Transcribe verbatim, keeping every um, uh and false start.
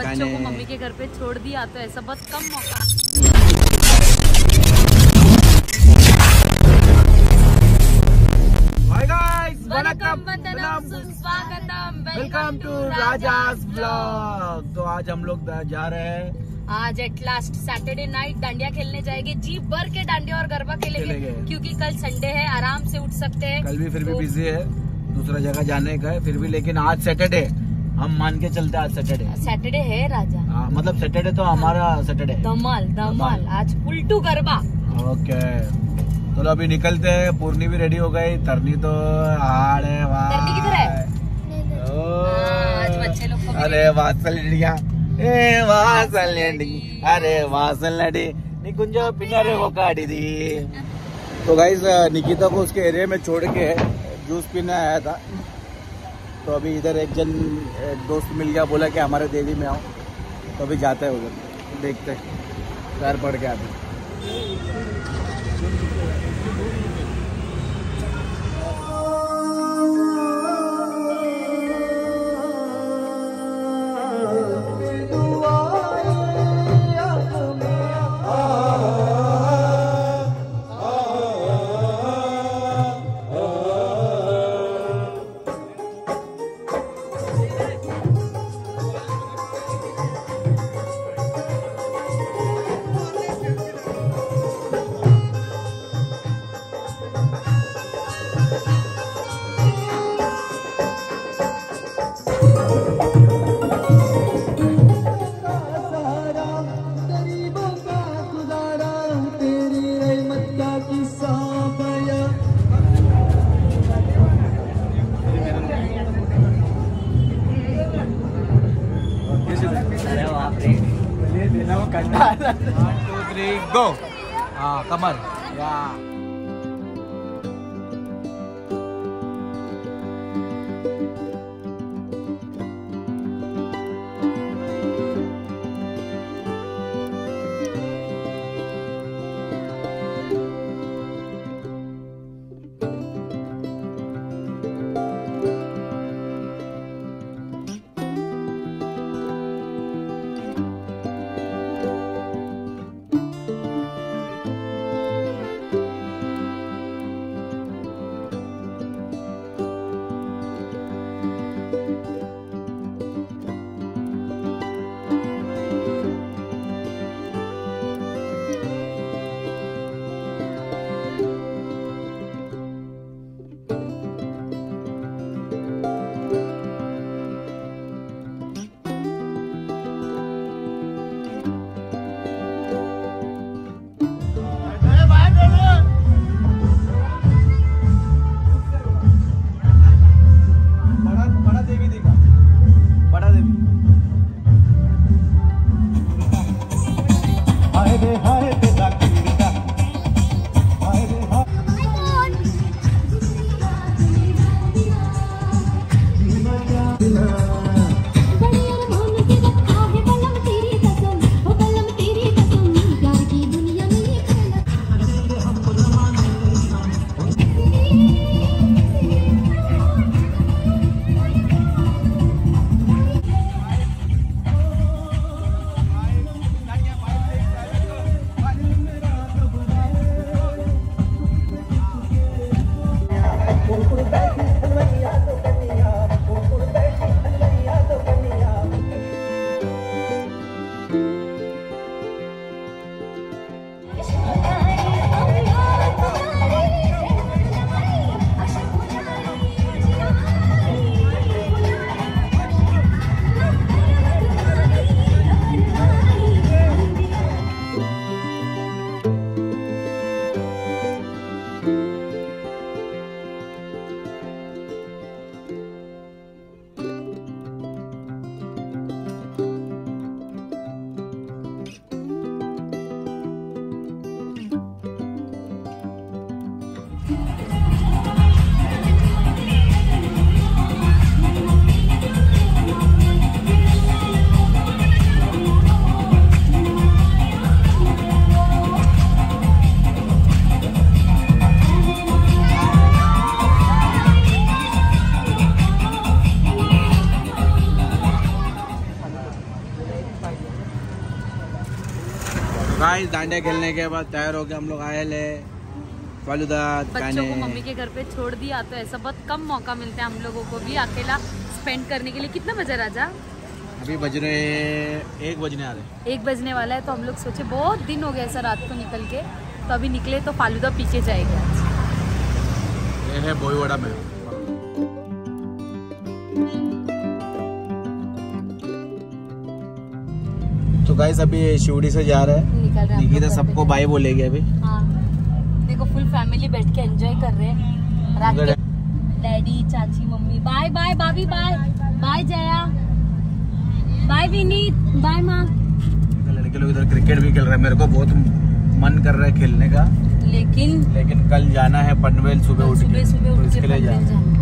बच्चों को मम्मी के घर पे छोड़ दिया तो ऐसा बहुत कम मौका। हाय गाइस, वनकम वंदनम सुस्वागतम, वेलकम टू राजास ब्लॉग। तो आज हम लोग जा रहे हैं, आज at last Saturday night dandiya खेलने जाएंगे। जी भर के डांडिया और गरबा खेलेंगे, क्योंकि कल संडे है, आराम से उठ सकते हैं। कल भी फिर तो... भी बिजी है, दूसरा जगह जाने का है फिर भी, लेकिन आज सैटरडे हम मान के चलते हैं। आज सैटरडे सैटरडे है राजा। हाँ, मतलब सैटरडे तो हमारा सैटरडे धमाल धमाल आज उल्टू गरबा। ओके, तो अभी निकलते हैं। पूर्णी भी रेडी हो गई, तरनी तो हार्ड है। तरनी किधर है? आज बच्चे लोग को अरे वासलिया, ए वासलडी, अरे वासलडी निकुंज पिनारे वो काटी दी। तो गाइस, निकिता को उसके एरिया में छोड़ के जूस पीने आया था, तो अभी इधर एक जन एक दोस्त मिल गया, बोला कि हमारे देवी में आओ, तो अभी जाते हैं उधर, देखते हैं, पैर पड़ के आते। One two three go. हाँ, कमर या गाइस दांडिया खेलने के बाद तैयार होके हम लोग आए ले फालूदा बच्चों को मम्मी के घर पे छोड़ दिया, तो ऐसा बहुत कम मौका मिलता है हम लोगों को भी अकेला स्पेंड करने के लिए। कितना बजे राजा? अभी बज रहे एक बजने आ रहे एक बजने वाला है, तो हम लोग सोचे बहुत दिन हो गया ऐसा रात को निकल के, तो अभी निकले तो फालूदा पी के जाएगा। ये है बोईवाड़ा में। तो गाइस अभी शिवड़ी से जा रहे हैं, निकल रहे हैं निकिता सबको बाय बोलेगी अभी। हाँ देखो फुल फैमिली बैठ के एंजॉय कर रहे हैं रात के। डैडी चाची मम्मी बाय बाय, भाभी bye bye, Jaya bye, Vineet bye, माँ। लड़के लोग इधर क्रिकेट भी खेल रहे हैं, मेरे को बहुत मन कर रहा है खेलने का, लेकिन लेकिन कल जाना है पनवेल सुबह उठ के, सुबह सुबह तो उठ के इसके लिए पनवेल जाना है। जाना है।